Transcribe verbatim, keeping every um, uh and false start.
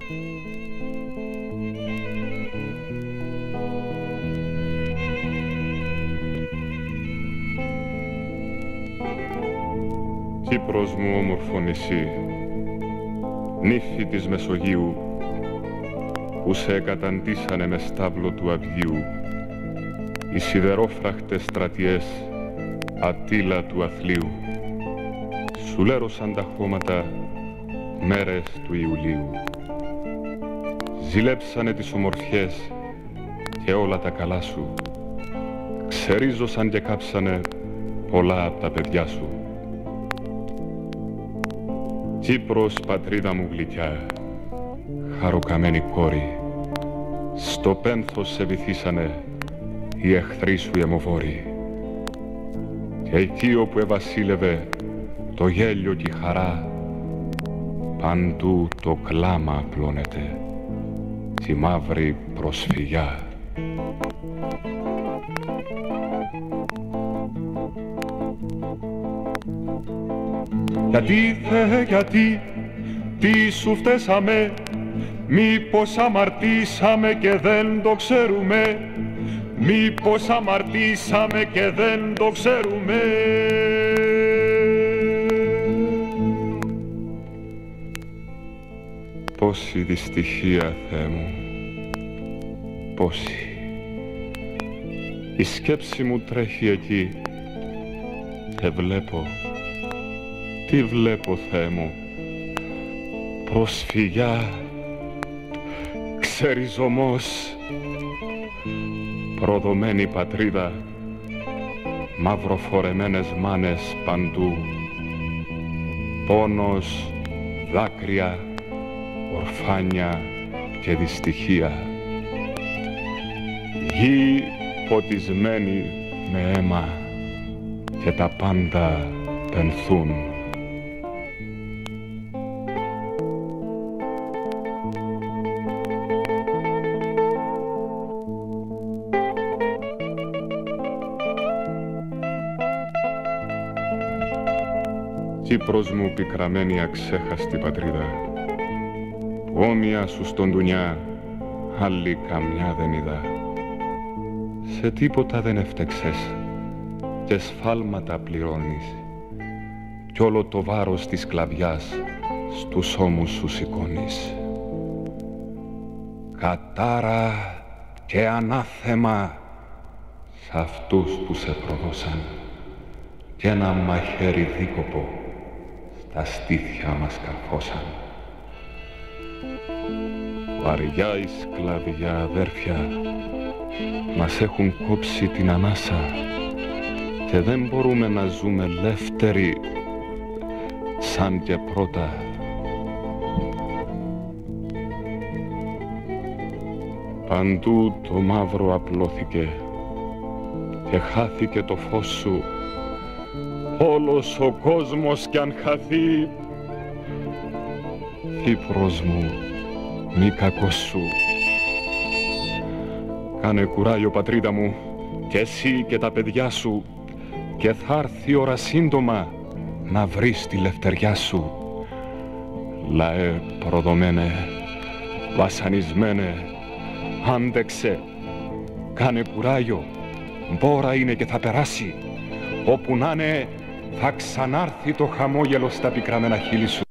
Κύπρος μου όμορφο νησί, νύφη της Μεσογείου, που σε καταντήσανε με στάβλο του Αυγίου οι σιδερόφραχτες στρατιές Αττήλα του Αθλίου. Σου λέρωσαν τα χώματα μέρες του Ιουλίου. Ζηλέψανε τις ομορφιές και όλα τα καλά σου. Ξερίζωσαν και κάψανε πολλά απ' τα παιδιά σου. Κύπρος, πατρίδα μου γλυκιά, χαροκαμένη κόρη, στο πένθος σε βυθίσανε οι εχθροί σου οι αιμοβόροι. Και εκεί όπου εβασίλευε το γέλιο και η χαρά, παντού το κλάμα απλώνεται, τη μαύρη προσφυγιά. Γιατί, Θεέ, γιατί, τι σου φταίσαμε, μήπως αμαρτήσαμε και δεν το ξέρουμε, μήπως αμαρτήσαμε και δεν το ξέρουμε. Πόση δυστυχία, Θεέ μου, πόση. Η σκέψη μου τρέχει εκεί και βλέπω. Τι βλέπω, Θεέ μου, προσφυγιά, ξεριζωμός, προδομένη πατρίδα, μαυροφορεμένες μάνες παντού, πόνος, δάκρυα, ορφάνια και δυστυχία. Γη ποτισμένη με αίμα και τα πάντα πενθούν. Κύπρος μου πικραμένη αξέχαστη πατρίδα, που όμοια σου στον ντουνιά άλλη καμιά δεν είδα. Σε τίποτα δεν έφτεξες και σφάλματα πληρώνεις, κι όλο το βάρος της σκλαβιάς στους ώμους σου σηκώνεις. Κατάρα και ανάθεμα σ' αυτούς που σε προδώσαν, κι ένα μαχαίρι δίκοπο στα στήθια μας καρφώσαν. Βαριά η σκλαβιά, αδέρφια, μας έχουν κόψει την ανάσα και δεν μπορούμε να ζούμε ελεύθεροι σαν και πρώτα. Παντού το μαύρο απλώθηκε και χάθηκε το φως σου. Όλος ο κόσμος κι αν χαθεί, Κύπρος μου, μη κακός σου. Κάνε κουράγιο, πατρίδα μου, κι εσύ και τα παιδιά σου, και θα έρθει η ώρα σύντομα να βρεις τη λευτεριά σου. Λαέ προδομένε, βασανισμένε, άντεξε, κάνε κουράγιο, μπόρα είναι και θα περάσει. Όπου να είναι, θα ξανάρθει το χαμόγελο στα πικραμένα χείλη σου.